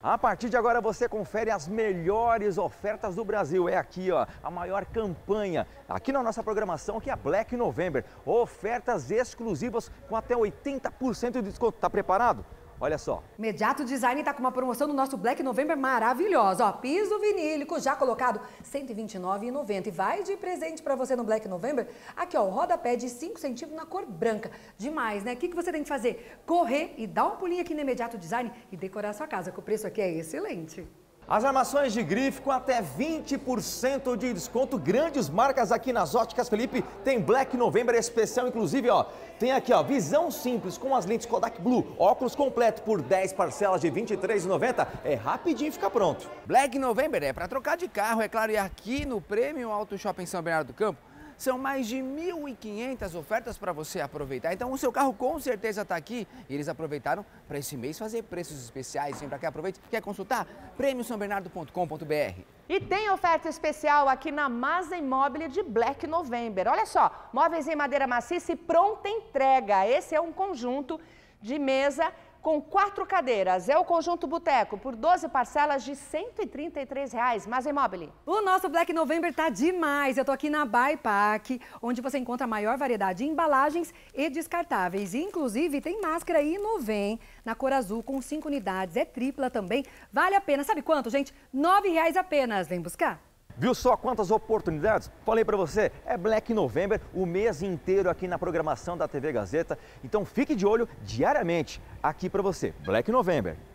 A partir de agora você confere as melhores ofertas do Brasil. É aqui, ó, a maior campanha aqui na nossa programação, que é a Black November. Ofertas exclusivas com até 80% de desconto. Tá preparado? Olha só. Mediato Design está com uma promoção no nosso Black November maravilhosa. Ó, piso vinílico já colocado R$ 129,90. E vai de presente para você no Black November. Aqui, ó, o rodapé de 5 centímetros na cor branca. Demais, né? O que você tem que fazer? Correr e dar um pulinho aqui no Mediato Design e decorar a sua casa, que o preço aqui é excelente. As armações de grife com até 20% de desconto. Grandes marcas aqui nas Óticas Felipe. Tem Black November especial, inclusive, ó. Tem aqui, ó, visão simples com as lentes Kodak Blue. Óculos completo por 10 parcelas de R$ 23,90. É rapidinho fica pronto. Black November é para trocar de carro, é claro. E aqui no Premium Auto Shopping São Bernardo do Campo, são mais de 1.500 ofertas para você aproveitar. Então o seu carro com certeza está aqui. E eles aproveitaram para esse mês fazer preços especiais. Sempre que aproveite. Quer consultar? premiumsambernardo.com.br. E tem oferta especial aqui na Masa Imóvel de Black November. Olha só, móveis em madeira maciça e pronta entrega. Esse é um conjunto de mesa com 4 cadeiras. É o conjunto Boteco por 12 parcelas de R$ 133. Masa Imóvel. O nosso Black November tá demais. Eu tô aqui na Baipac, onde você encontra a maior variedade de embalagens e descartáveis. Inclusive, tem máscara Inovem na cor azul com 5 unidades. É tripla também. Vale a pena. Sabe quanto, gente? R$ 9,00 apenas. Vem buscar. Viu só quantas oportunidades? Falei pra você, é Black November o mês inteiro aqui na programação da TV Gazeta. Então fique de olho diariamente aqui pra você. Black November.